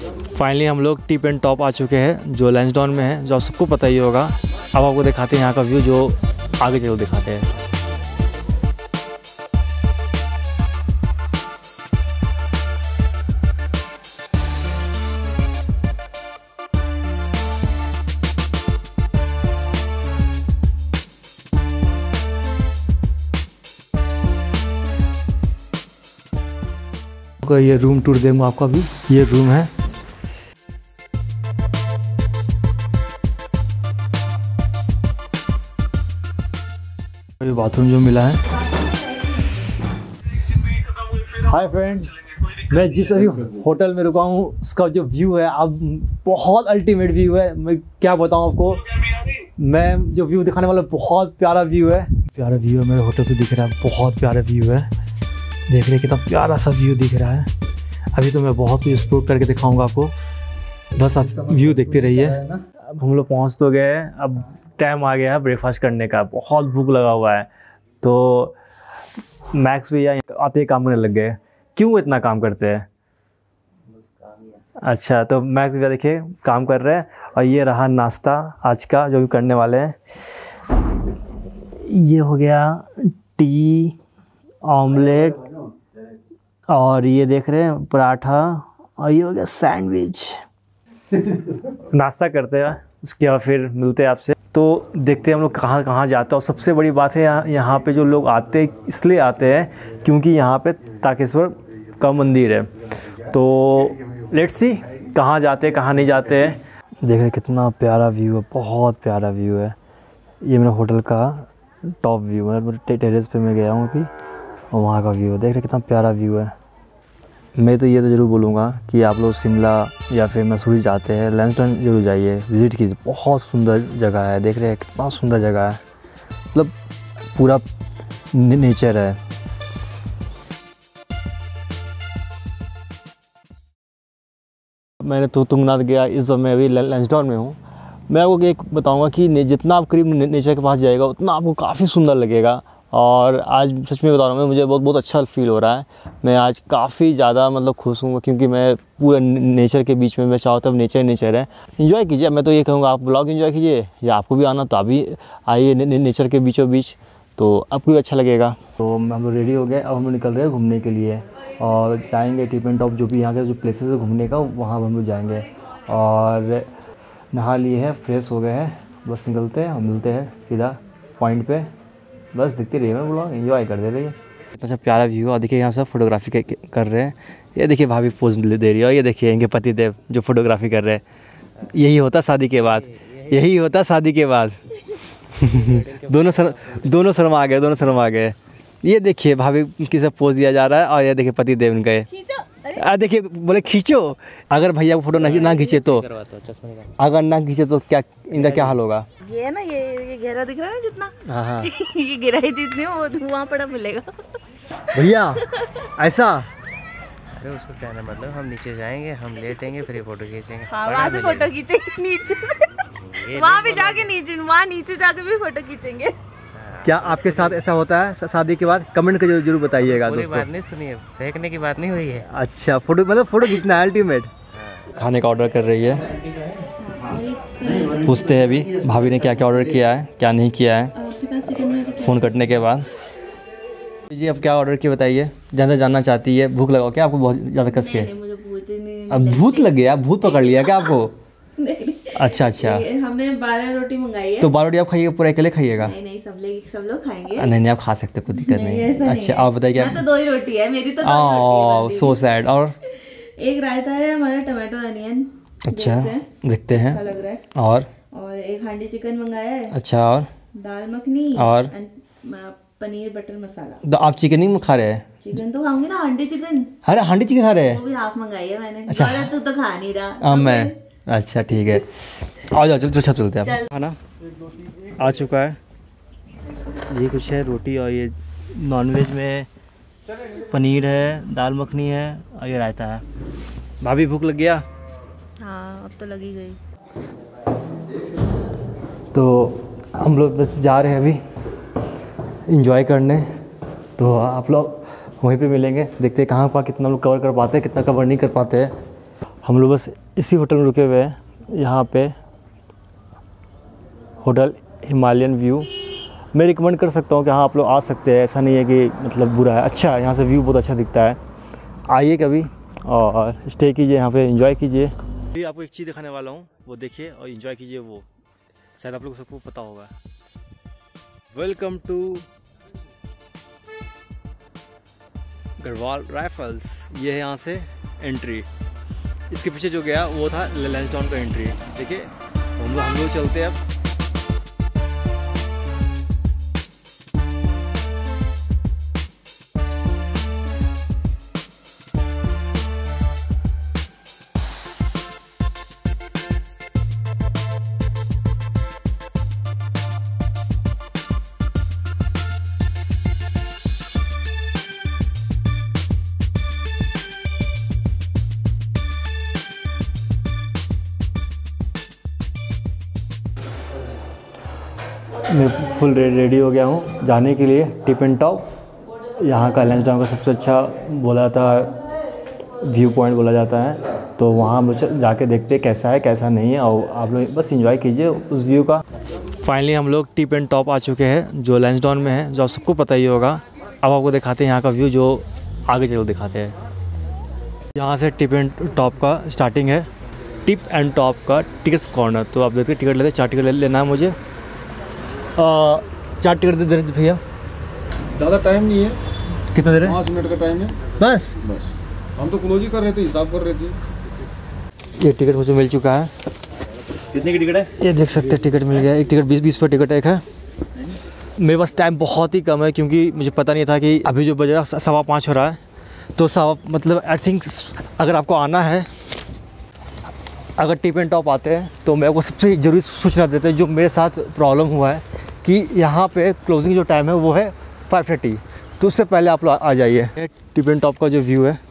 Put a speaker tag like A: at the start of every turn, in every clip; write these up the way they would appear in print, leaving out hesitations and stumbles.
A: Finally हम लोग tip and top आ चुके हैं जो लैंसडाउन में है, जो सबको पता ही होगा। अब आपको दिखाते हैं यहाँ का व्यू जो आगे चलो दिखाते हैं। ये रूम टूर दूंगा आपको। अभी ये रूम है, ये बाथरूम जो मिला है। हाय फ्रेंड्स, मैं जिस अभी होटल में रुका हूँ उसका जो व्यू है अब बहुत अल्टीमेट व्यू है। मैं क्या बताऊँ आपको, मैं जो व्यू दिखाने वाला बहुत प्यारा व्यू है। प्यारा व्यू है, मेरे होटल से दिख रहा है, बहुत प्यारा व्यू है। देख रहे कितना प्यारा सा व्यू दिख रहा है। अभी तो मैं बहुत कुछ एक्सप्लोर करके दिखाऊंगा आपको, बस आप व्यू देखते रहिए। अब हम लोग पहुंच तो गए हैं, अब टाइम आ गया है ब्रेकफास्ट करने का। बहुत भूख लगा हुआ है, तो मैक्स भैया आते ही काम करने लग गए। क्यों इतना काम करते हैं? अच्छा, तो मैक्स भैया देखिए काम कर रहे हैं। और ये रहा नाश्ता आज का जो भी करने वाले हैं। ये हो गया टी, ऑमलेट, और ये देख रहे हैं पराठा, और ये हो गया सैंडविच। नाश्ता करते हैं, उसके बाद फिर मिलते हैं आपसे। तो देखते हैं हम लोग कहाँ कहाँ जाते हैं। और सबसे बड़ी बात है यहाँ पे जो लोग आते हैं इसलिए आते हैं क्योंकि यहाँ पे तारकेश्वर का मंदिर है। तो लेट्स सी कहाँ जाते हैं कहाँ नहीं जाते हैं। देख रहे कितना प्यारा व्यू है, बहुत प्यारा व्यू है। ये मेरा होटल का टॉप व्यू है, टेरेस पे मैं गया हूँ अभी, और वहाँ का व्यू देख रहे कितना प्यारा व्यू है। मैं तो ये तो ज़रूर बोलूँगा कि आप लोग शिमला या फिर मसूरी जाते हैं, लैंसडाउन जरूर जाइए, विज़िट कीजिए। बहुत सुंदर जगह है, देख रहे हैं कितना सुंदर जगह है, मतलब पूरा नेचर है। मैंने तो तुंगनाथ गया, इस वक्त मैं अभी लैंसडाउन में हूँ। मैं आपको एक बताऊँगा कि जितना आप करीब नेचर के पास जाएगा उतना आपको काफ़ी सुंदर लगेगा। और आज सच में बता रहा हूँ, मुझे बहुत अच्छा फील हो रहा है। मैं आज काफ़ी ज़्यादा मतलब खुश हूँ क्योंकि मैं पूरा नेचर के बीच में, मैं चाहता हूँ नेचर है। एंजॉय कीजिए, मैं तो ये कहूँगा आप ब्लॉग एंजॉय कीजिए, या आपको भी आना तो अभी आइए नेचर के बीचों बीच, तो आपको भी अच्छा लगेगा। तो हम लोग रेडी हो गए, अब हम लोग निकल रहे हैं घूमने के लिए और जाएँगे टिप एंड टॉप, जो भी यहाँ के जो प्लेसेस है घूमने का, वहाँ हम लोग जाएँगे। और नहा लिए हैं, फ्रेश हो गए हैं, बस निकलते हैं और मिलते हैं सीधा पॉइंट पे। बस दिखते रहिए, मैं ब्लॉग एंजॉय कर दे रही है। इतना अच्छा प्यारा व्यू। और देखिए यहाँ सब फोटोग्राफी कर रहे हैं। ये देखिए भाभी पोज दे रही है, और ये देखिए इनके पतिदेव जो फोटोग्राफी कर रहे हैं। यही होता शादी के बाद, यही होता शादी के बाद। दोनों शर्मा आ गए। ये देखिए भाभी की सब पोज दिया जा रहा है, और ये देखिए पतिदेव इनके। देखिए बोले खींचो, अगर भैया को फोटो ना खींचे तो, अगर ना खींचे तो क्या इनका क्या हाल होगा?
B: ये है ना, ये घेरा दिख रहा है जितना,
A: हाँ
B: ये गहराई जितनी वो वहाँ पड़ा मिलेगा
A: भैया ऐसा।
C: अरे उसको क्या है मतलब, हम नीचे जाएंगे, हम लेटेंगे, फिर फोटो खींचेंगे।
B: हाँ, वहाँ से फोटो खींचेंगे नीचे से, वहाँ भी जाके नीचे, वहाँ नीचे जाके भी फोटो खींचेंगे।
A: क्या आपके साथ ऐसा होता है शादी के बाद? कमेंट कर जरूर बताइएगा दोस्तों।
C: बात नहीं सुनिए, फेंकने की बात नहीं हुई है।
A: अच्छा, फोटो मतलब फोटो खींचना है अल्टीमेट। खाने का ऑर्डर कर रही है, पूछते हैं अभी भाभी ने क्या क्या ऑर्डर किया है क्या नहीं किया है फ़ोन कटने के बाद। जी अब क्या ऑर्डर किया बताइए, ज़्यादा जानना चाहती है। भूख लगाओ क्या आपको बहुत ज़्यादा कस के? अब भूत लग गया, भूत पकड़ लिया क्या आपको? अच्छा
B: हमने 12 रोटी मंगाई है।
A: तो 12 रोटी आप खाइएगा, पूरा अकेले खाइएगा?
B: नहीं, सब लोग खाएंगे।
A: नहीं आप खा सकते, कोई दिक्कत नहीं। अच्छा आप बताइए क्या?
B: तो 2 ही रोटी है मेरी, तो 2 ही रोटी है।
A: So sad. और
B: एक रायता है हमारा टमाटो अनियन।
A: अच्छा देखते हैं।
B: अच्छा लग रहा है।
A: और
B: एक हांडी चिकन मंगाया है।
A: अच्छा, और
B: दाल मखनी,
A: और
B: पनीर बटर मसाला।
A: तो आप चिकन नहीं खा रहे हैं?
B: चिकन तो खाऊंगी ना, हांडी चिकन।
A: अरे हांडी चिकन खा रहे हैं?
B: वो भी हाफ मंगाई है मैंने।
A: अच्छा
B: तू तो खा नहीं रहा।
A: मैं अच्छा ठीक है, आ जाओ चलो चलते हैं। खाना आ चुका है, ये कुछ है रोटी, और ये नॉनवेज में पनीर है, दाल मखनी है, और ये रायता है। भाभी भूख लग गया?
B: हाँ अब तो लगी गई।
A: तो हम लोग बस जा रहे हैं अभी एंजॉय करने, तो आप लोग वहीं पे मिलेंगे। देखते हैं कहाँ पर कितना लोग कवर कर पाते हैं, कितना कवर नहीं कर पाते हैं। हम लोग बस इसी होटल में रुके हुए हैं, यहाँ पे होटल हिमालयन व्यू। मैं रिकमेंड कर सकता हूँ कि हाँ आप लोग आ सकते हैं, ऐसा नहीं है कि मतलब बुरा है, अच्छा है, यहाँ से व्यू बहुत अच्छा दिखता है। आइए कभी और स्टे कीजिए यहाँ पे, एंजॉय कीजिए। अभी आपको एक चीज़ दिखाने वाला हूँ, वो देखिए और एंजॉय कीजिए। वो शायद आप लोगों को सबको पता होगा। Welcome to Garhwal Rifles. ये है यहाँ से एंट्री। इसके पीछे जो गया वो था लैंसडाउन का एंट्री। देखिए हम लोग चलते हैं अब। मैं फुल रेडी हो गया हूँ जाने के लिए टिप एंड टॉप। यहाँ का लैंसडाउन का सबसे अच्छा बोला जाता है, व्यू पॉइंट बोला जाता है। तो वहाँ हम लोग जाके देखते हैं कैसा है कैसा नहीं है, और आप लोग बस एंजॉय कीजिए उस व्यू का। फाइनली हम लोग टिप एंड टॉप आ चुके हैं जो लैंसडाउन में है, जो आप सबको पता ही होगा। अब आपको दिखाते हैं यहाँ का व्यू, जो आगे चलो दिखाते हैं। यहाँ से टिप एंड टॉप का स्टार्टिंग है। टिप एंड टॉप का टिकट्स कॉर्नर। तो आप देखते टिकट लेते, 4 टिकट लेना है मुझे। 4 टिकट दे दे भैया।
D: ज़्यादा टाइम नहीं है।
A: कितना दे रहे हैं?
D: 5 मिनट का टाइम है
A: बस।
D: हम तो क्लोज ही कर रहे थे, हिसाब कर रहे थे।
A: ये टिकट मुझे मिल चुका है।
C: कितने की टिकट है?
A: ये देख सकते हैं, टिकट मिल गया। एक टिकट 20 पर टिकट एक है। मेरे पास टाइम बहुत ही कम है क्योंकि मुझे पता नहीं था कि अभी जो बज रहा 5:15 हो रहा है। तो मतलब आई थिंक अगर आपको आना है, अगर टिप एंड टॉप आते हैं तो मैं आपको सबसे ज़रूरी सूचना देते हैं। जो मेरे साथ प्रॉब्लम हुआ है कि यहाँ पे क्लोजिंग जो टाइम है वो है 5:30, तो उससे पहले आप लोग आ जाइए। टिप एंड टॉप का जो व्यू है,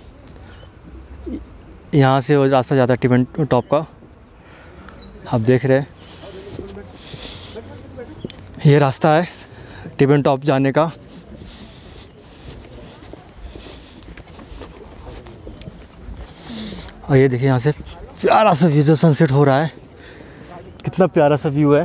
A: यहाँ से वो रास्ता जाता है टिप एंड टॉप का, आप देख रहे हैं। ये रास्ता है टिप एंड टॉप जाने का। और ये देखिए यहाँ से प्यारा सा व्यू, जो सनसेट हो रहा है, कितना प्यारा सा व्यू है।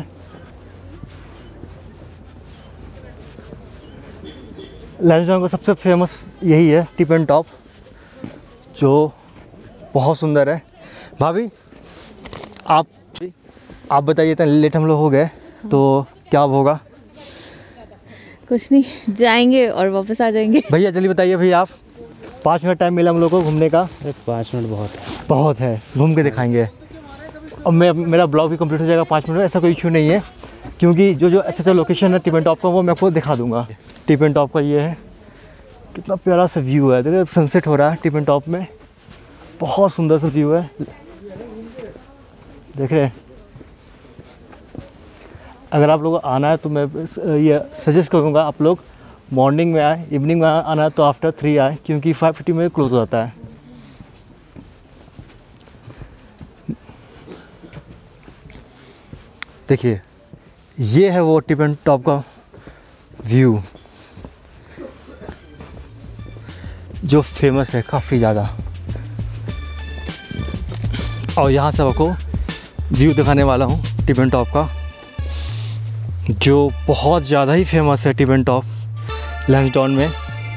A: लैंसडाउन का सबसे फेमस यही है टिप एंड टॉप, जो बहुत सुंदर है। भाभी आप बताइए, इतना लेट हम लोग हो गए तो क्या अब होगा?
B: कुछ नहीं, जाएंगे और वापस आ जाएंगे।
A: भैया जल्दी बताइए भैया, आप 5 मिनट टाइम मिला हम लोग को घूमने का।
C: 5 मिनट बहुत है,
A: घूम के दिखाएंगे। अब मेरा ब्लॉग भी कंप्लीट हो जाएगा 5 मिनट में, ऐसा कोई इशू नहीं है, क्योंकि जो अच्छा लोकेशन है टिप एंड टॉप का वो मैं आपको दिखा दूंगा। टिप एंड टॉप का ये है, कितना प्यारा सा व्यू है। देखिए सनसेट हो रहा है टिप एंड टॉप में, बहुत सुंदर सा व्यू है, देख रहे हैं। अगर आप लोगों को आना है तो मैं ये सजेस्ट करूँगा आप लोग मॉर्निंग में आए, इवनिंग में आना है तो आफ्टर 3 आए, क्योंकि 5:50 में क्लोज हो जाता है। देखिए ये है वो टिप एंड टॉप का व्यू, जो फेमस है काफ़ी ज़्यादा। और यहाँ से आपको व्यू दिखाने वाला हूँ टिप एंड टॉप का, जो बहुत ज़्यादा ही फेमस है टिप एंड टॉप लैंसडाउन में।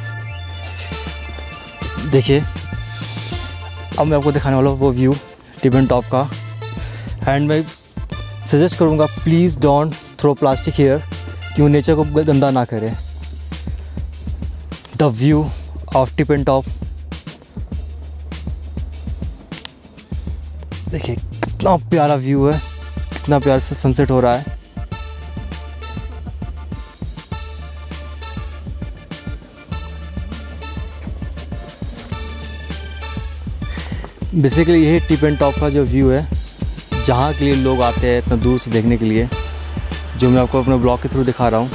A: देखिए अब मैं आपको दिखाने वाला हूँ वो व्यू टिप एंड टॉप का। एंड मैं सजेस्ट करूँगा please don't throw plastic here, क्यों नेचर को गंदा ना करे। The view of tip and top, देखिए कितना प्यारा व्यू है, कितना प्यारा सा सनसेट हो रहा है। बेसिकली यही टिप एंड टॉप का जो व्यू है, जहाँ के लिए लोग आते हैं इतना दूर से देखने के लिए, जो मैं आपको अपने ब्लॉग के थ्रू दिखा रहा हूँ।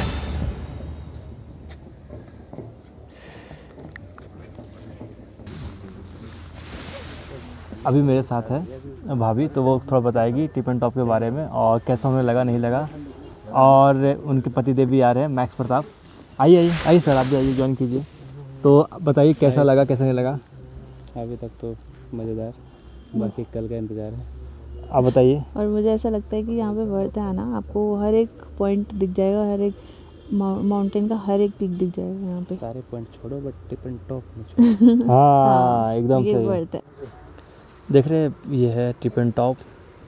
A: अभी मेरे साथ है भाभी, तो वो थोड़ा बताएगी टिप एंड टॉप के बारे में और कैसा उन्हें लगा नहीं लगा। और उनके पतिदेव भी आ रहे हैं, मैक्स प्रताप। आइए सर, आप भी आइए, ज्वाइन कीजिए। तो बताइए कैसा लगा कैसा नहीं लगा।
C: अभी तक तो मज़ेदार। बाकी कल का इंतज़ार है।
A: आप बताइए।
B: और मुझे ऐसा लगता है कि यहाँ पे वर्थ है आना, आपको हर एक पॉइंट दिख जाएगा, हर एक माउंटेन का हर एक पीक दिख जाएगा यहाँ पे।
C: सारे पॉइंट छोड़ो बट टिप एंड टॉप में छोड़ो।
A: हाँ एकदम
B: ये
A: सही।
B: वर्थ है।
A: देख रहे हैं, ये है टिप एंड टॉप।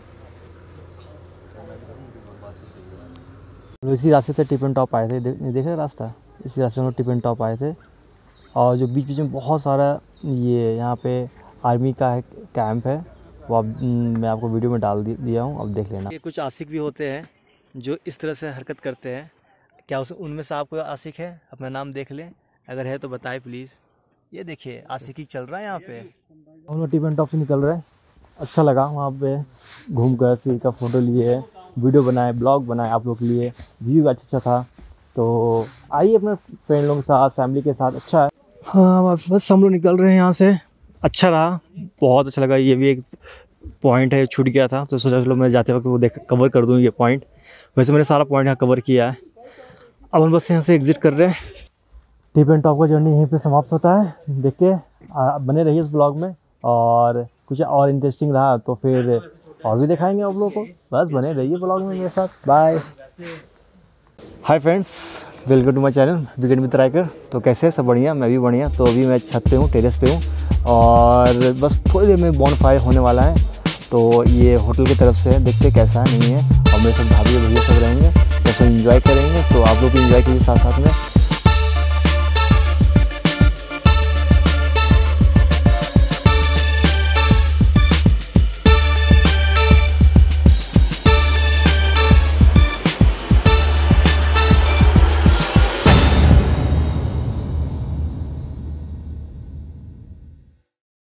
A: इसी रास्ते से टिप एंड टॉप आए थे, देख रहे रास्ता, इसी रास्ते में टिप एंड टॉप आए थे। और जो बीच बीच में बहुत सारा ये यहाँ पे आर्मी का है कैंप है, वो अब मैं आपको वीडियो में डाल दिया हूँ, अब देख लेना। ये कुछ आशिक भी होते हैं जो इस तरह से हरकत करते हैं। क्या उनमें से आपको आशिक है? अपना नाम देख लें, अगर है तो बताएं प्लीज़। ये देखिए आशिकी चल रहा है यहाँ पे। हम लोग टिप एंड टॉप से निकल रहे हैं। अच्छा लगा वहाँ पे घूम कर, फिर का फ़ोटो लिए, वीडियो बनाए, ब्लॉग बनाए आप लोग के लिए। व्यू अच्छा था, तो आइए अपने फ्रेंड लोगों के साथ, फैमिली के साथ। अच्छा है। हाँ बस हम लोग निकल रहे हैं यहाँ से। अच्छा रहा, बहुत अच्छा लगा। ये भी एक पॉइंट है, छूट गया था, तो सोचा चलो मैं जाते वक्त वो कवर कर दूँ ये पॉइंट। वैसे मैंने सारा पॉइंट यहाँ कवर किया है। अब हम बस यहाँ से एग्ज़िट कर रहे हैं। टिप एंड टॉप का जर्नी यहीं पे समाप्त होता है। देखते बने रहिए इस ब्लॉग में, और कुछ और इंटरेस्टिंग रहा तो फिर और भी दिखाएंगे आप लोगों को। बस बने रहिए ब्लॉग में मेरे साथ। Bye. Hi friends, welcome to my channel weekend with Raikar. तो कैसे है? सब बढ़िया? मैं भी बढ़िया। तो अभी मैं छत पे हूँ, टेरेस पे हूँ, और बस थोड़ी देर में बॉनफायर होने वाला है। तो ये होटल की तरफ से है, देखते कैसा है नहीं है। और मेरे साथ भाभी भैया सब रहेंगे, तो सब इन्जॉय करेंगे। तो आप लोग भी इन्जॉय कीजिए साथ साथ में।